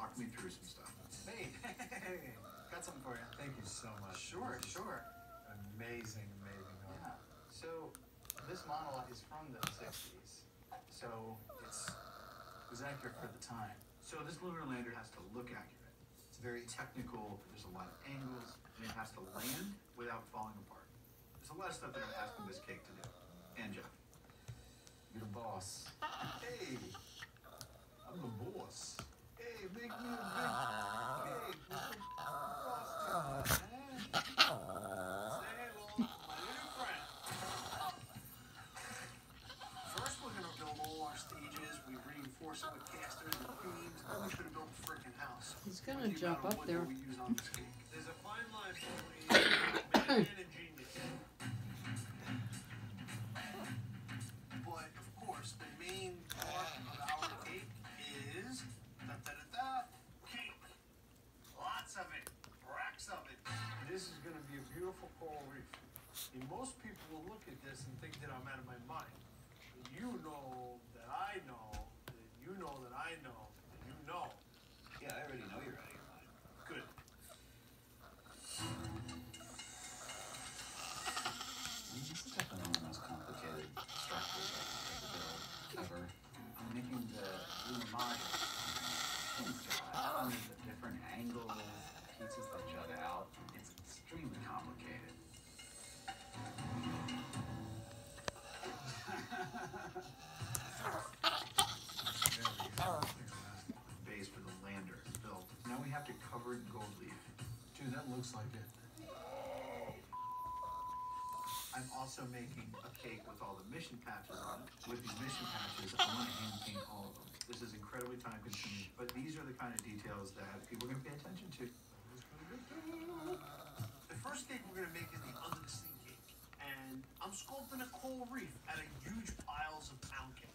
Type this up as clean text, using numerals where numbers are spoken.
walk me through some stuff. Hey, got something for you. Thank you so much. Sure. Amazing. Yeah. So this model is from the 60s. So it was accurate for the time. So this lunar lander has to look accurate. It's very technical. There's a lot of angles, and it has to land without falling apart. There's a lot of stuff that I'm asking this cake to do. And Jeff. You're the boss. Hey, I'm the boss. hey, make me a big cake with the boss. Say hello, my little friend. First, we're gonna build all our stages. We reinforce it with casters and beams. Then we should have built a freaking house. He's gonna jump up there. We use on this cake. There's a fine line between man and genius. But of course, the main part of our cake is cake. Lots of it, racks of it. This is going to be a beautiful coral reef. And most people will look at this and think that I'm out of my mind. But you know that I know, that you know that I know, that you know. Yeah, I already know you're out of your mind. Good. This is definitely one of the most complicated structures to build ever. I'm making the lunar module. It's got hundreds of different angles, pieces that jut out. It's extremely complicated. Base for the lander is built. Now we have to cover it in gold leaf. Dude, that looks like it. I'm also making a cake with all the mission patches on it. With these mission patches, I want to hand paint all of them. This is incredibly time consuming, but these are the kind of details that people are going to pay attention to. The first cake we're gonna make is the under the sea cake. And I'm sculpting a coral reef out of huge piles of pound cake.